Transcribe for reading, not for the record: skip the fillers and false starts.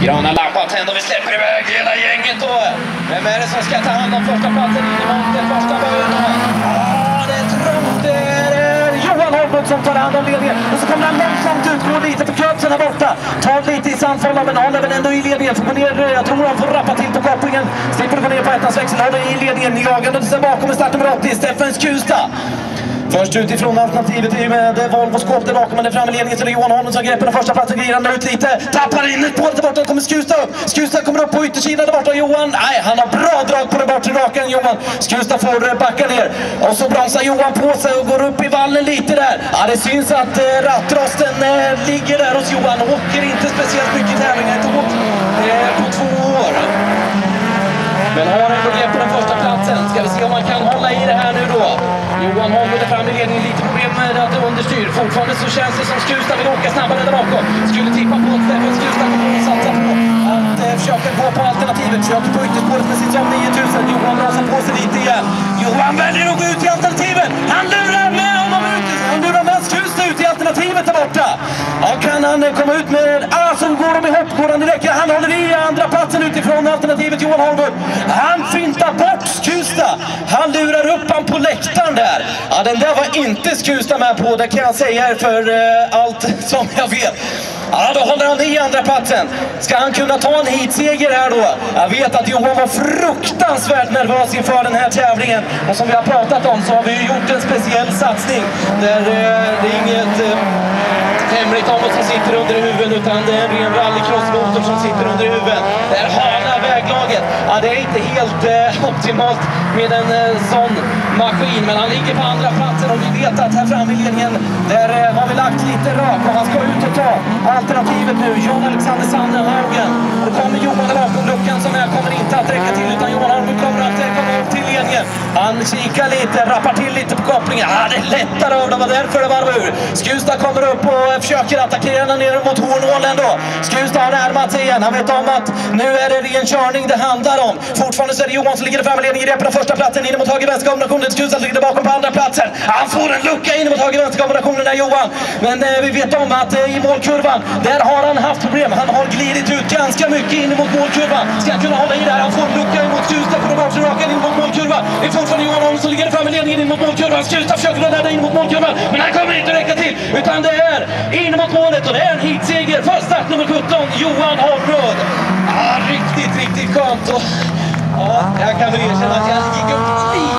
Gröna lampan tänd och vi släpper iväg hela gänget då. Vem är det som ska ta hand om första platsen in i monten, första början då? Ja, det är Johan Holmberg som tar hand om ledningen. Och så kommer han långsamt ut, går lite på köpsen här borta. Tar lite i sandfållan men håller väl ändå i ledningen. Får gå ner, jag tror han får rappa till på kopplingen. Slipper gå ner på ettans växel, håller i ledningen. Jagande sen bakom med start nummer 80, Steffen Skusta. Först utifrån alternativet är med Volvo skåp där bakom, men det är framme i ledningen så det är Johan Holmberg som greppar den första platsen, glirar ut lite, tappar in ett på det där borta, kommer Skusta upp. Skusta kommer upp på yttersidan där borta, Johan, nej han har bra drag på den bortre rakan, Johan. Skusta får backa ner och så bromsar Johan på sig och går upp i vallen lite där. Ja, det syns att rattrosten ligger där hos Johan, åker inte speciellt mycket tävlingar, inte åkt på 2 år. Men har ändå grepp på den första platsen. Ska vi se om man kan hålla i det här nu då. Johan Holmberg är fram i ledningen, lite problem med att understyr. Fortfarande så känns det som Skusta vill åka snabbare där bakom. Skulle tippa på att Steffen Skusta kommer att satsa på att försöka gå på alternativet. Försöker på ytterspåret med sin som 9000. Johan rasar på sig lite igen. Johan väljer att gå ut i alternativet. Han lurar med honom ut. Han lurar med Skusta ut i alternativet där borta. Ja, kan han komma ut med... så går de ihop, går han direkt. Han håller i andra platsen utifrån alternativet, Johan Holmberg. Han fintar bort Skusta. Han lurar upp han på läktaren där. Ja, den där var inte Skusta med på, det kan jag säga för allt som jag vet. Ja, då håller han i andra platsen. Ska han kunna ta en hitseger här då? Jag vet att Johan var fruktansvärt nervös inför den här tävlingen. Och som vi har pratat om så har vi ju gjort en speciell satsning. Där det är inget... hemligt om oss som sitter under huven, utan det är en ren rallycrossmotor som sitter under huven. Där hanar väglaget. Ja, det är inte helt optimalt med en sån maskin, men han ligger på andra platsen och vi vet att här framme i ledningen där har vi lagt lite rök och han ska ut och ta alternativet nu. John Alexander Sandhagen. Och då kommer Johan bakom luckan som jag kommer inte att räcka till, utan Johan Holmberg kommer att komma upp till ledningen. Han kikar lite, rappar till lite på kopplingen. Ja, det är lättare av, det var därför det var ur. Skusta kommer upp och försöker attackera ner mot Hornålen då. Skusta har närmat sig igen. Han vet om att nu är det ren körning det handlar om. Fortfarande så är det Johan som ligger fram i ledningen, greppar den första platsen in mot höger-vänster kombinationen. Skusta ligger bakom på andra platsen. Han får en lucka in mot höger-vänster kombinationen där, Johan. Men vi vet om att i målkurvan, där har han haft problem. Han har glidit ut ganska mycket in mot målkurvan. Ska han kunna hålla i där? Han får en lucka in mot Skusta på den bortre rakan in mot målkurvan. Det är fortfarande Johan som ligger fram i ledningen in mot målkurvan. Skusta försöker rädda in mot målkurvan, men han kommer inte räcka till, utan det är in mot målet och det är en hitseger för start nummer 17, Johan Holmberg. Ja, riktigt skönt. Och, ja, jag kan väl erkänna att jag gick upp